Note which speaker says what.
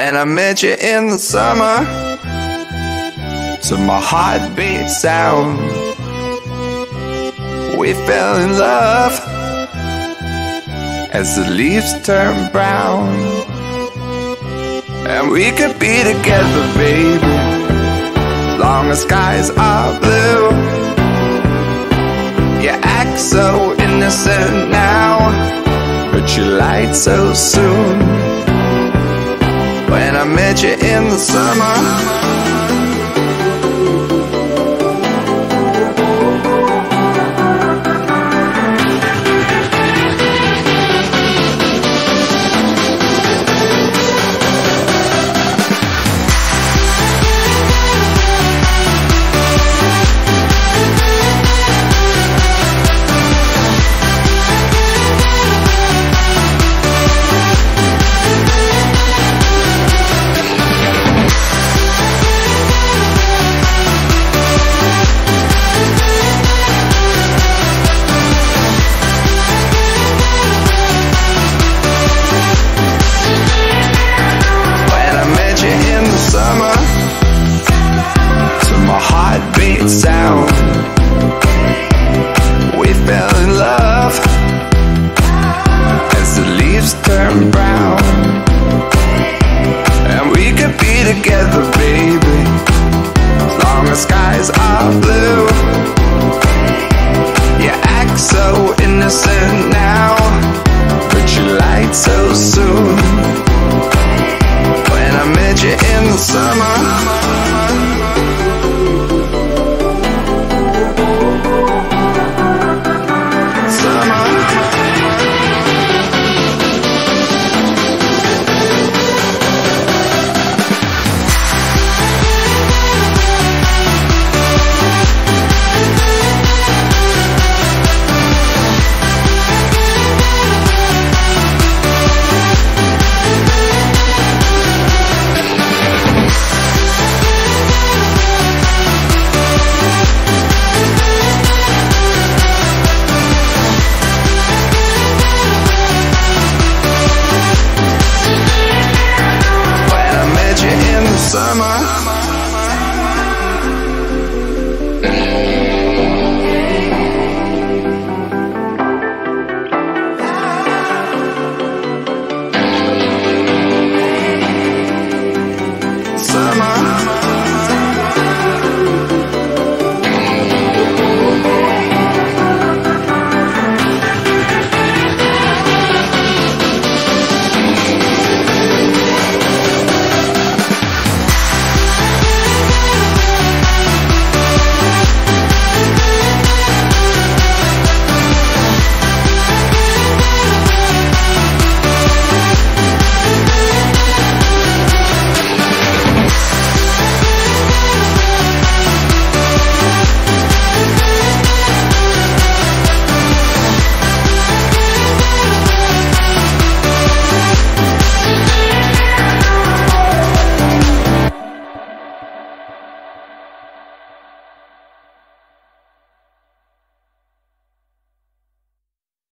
Speaker 1: When I met you in the summer, to my heartbeat sound, we fell in love as the leaves turn brown. And we could be together, baby, long as skies are blue. You act so innocent now, but you lied so soon. When I met you in the summer, heartbeat sound, we fell in love as the leaves turn brown. And we could be together, baby, as long as skies are blue. You act so innocent now, but you lied so soon. When I met you in the summer,